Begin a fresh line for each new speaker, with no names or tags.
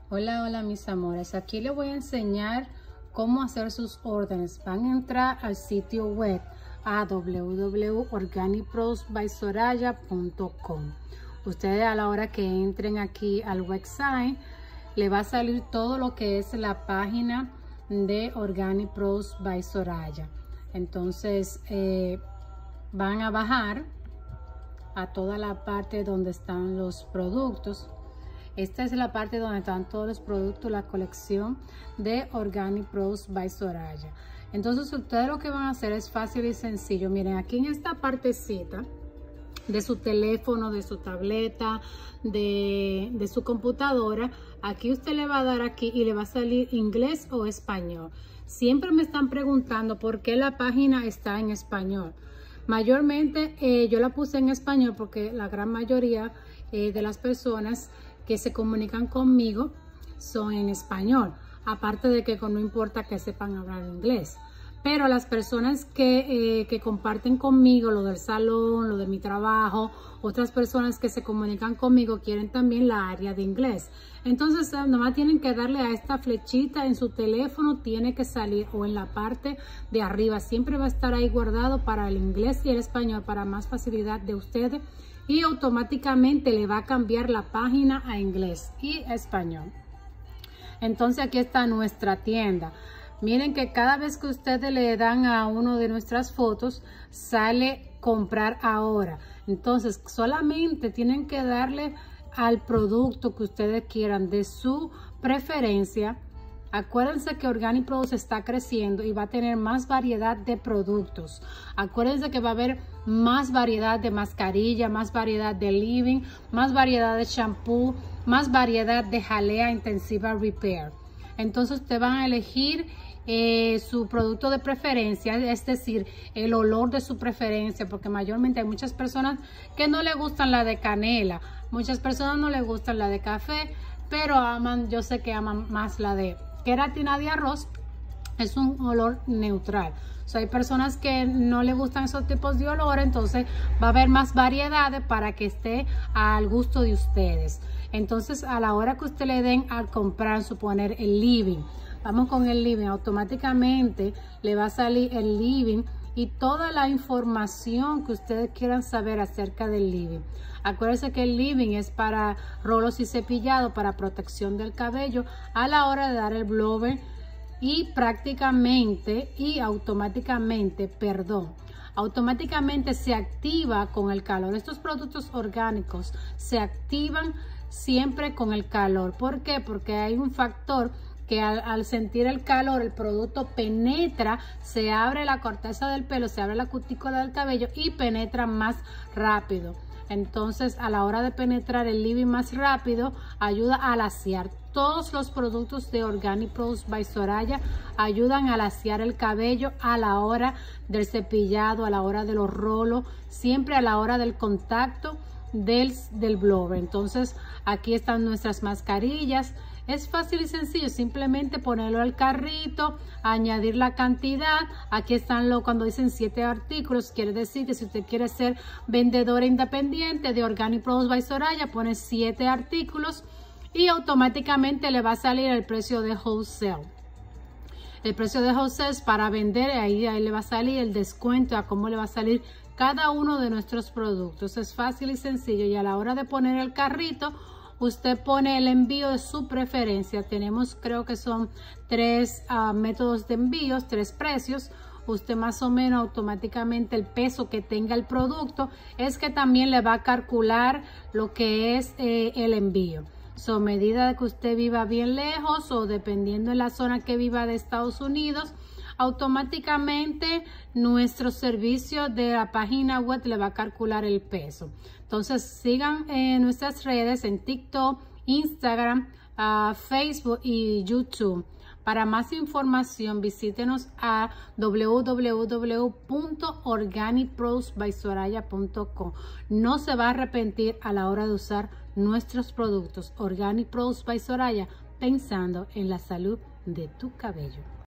Hola, hola mis amores, aquí les voy a enseñar cómo hacer sus órdenes. Van a entrar al sitio web a www.organicprosbysoraya.com. Ustedes a la hora que entren aquí al website, le va a salir todo lo que es la página de Organic Pros by Soraya. Entonces van a bajar a toda la parte donde están los productos. Esta es la parte donde están todos los productos, la colección de Organic Pros by Soraya. Entonces ustedes lo que van a hacer es fácil y sencillo. Miren, aquí en esta partecita de su teléfono, de su tableta, de su computadora, aquí usted le va a dar aquí y le va a salir inglés o español. Siempre me están preguntando por qué la página está en español. Mayormente yo la puse en español porque la gran mayoría de las personas que se comunican conmigo son en español, aparte de que no importa que sepan hablar inglés. Pero las personas que comparten conmigo lo del salón, lo de mi trabajo, otras personas que se comunican conmigo quieren también la área de inglés. Entonces nomás tienen que darle a esta flechita en su teléfono, tiene que salir o en la parte de arriba. Siempre va a estar ahí guardado para el inglés y el español para más facilidad de ustedes. Y automáticamente le va a cambiar la página a inglés y español. Entonces aquí está nuestra tienda. Miren que cada vez que ustedes le dan a uno de nuestras fotos, sale comprar ahora. Entonces solamente tienen que darle al producto que ustedes quieran de su preferencia. Acuérdense que Organic Pros está creciendo y va a tener más variedad de productos. Acuérdense que va a haber más variedad de mascarilla, más variedad de living, más variedad de shampoo, más variedad de jalea intensiva repair. Entonces ustedes van a elegir su producto de preferencia, es decir, el olor de su preferencia, porque mayormente hay muchas personas que no les gustan la de canela, muchas personas no les gustan la de café, pero aman, yo sé que aman más la de queratina de arroz. Es un olor neutral. O sea, hay personas que no le gustan esos tipos de olor, entonces va a haber más variedades para que esté al gusto de ustedes. Entonces, a la hora que usted le den al comprar, suponer el living, vamos con el living, automáticamente le va a salir el living y toda la información que ustedes quieran saber acerca del living. Acuérdense que el living es para rolos y cepillado, para protección del cabello a la hora de dar el blower y automáticamente se activa con el calor. Estos productos orgánicos se activan siempre con el calor. ¿Por qué? Porque hay un factor que al sentir el calor, el producto penetra, se abre la corteza del pelo, se abre la cutícula del cabello y penetra más rápido. Entonces, a la hora de penetrar el living más rápido, ayuda a laciar. Todos los productos de Organic Pros by Soraya ayudan a laciar el cabello a la hora del cepillado, a la hora de los rolos, siempre a la hora del contacto del blower. Entonces, aquí están nuestras mascarillas. Es fácil y sencillo, simplemente ponerlo al carrito, añadir la cantidad. Aquí están cuando dicen 7 artículos, quiere decir que si usted quiere ser vendedora independiente de Organic Pros by Soraya, pone 7 artículos y automáticamente le va a salir el precio de wholesale. El precio de wholesale es para vender, ahí le va a salir el descuento a cómo le va a salir cada uno de nuestros productos. Es fácil y sencillo y a la hora de poner el carrito, usted pone el envío de su preferencia. Tenemos, creo que son 3 métodos de envíos, 3 precios. Usted más o menos automáticamente el peso que tenga el producto es que también le va a calcular lo que es el envío. A medida de que usted viva bien lejos o dependiendo de la zona que viva de Estados Unidos, automáticamente nuestro servicio de la página web le va a calcular el peso. Entonces sigan nuestras redes en TikTok, Instagram, Facebook y YouTube. Para más información visítenos a www.organicprosbysoraya.com. No se va a arrepentir a la hora de usar nuestros productos Organic Pros by Soraya, pensando en la salud de tu cabello.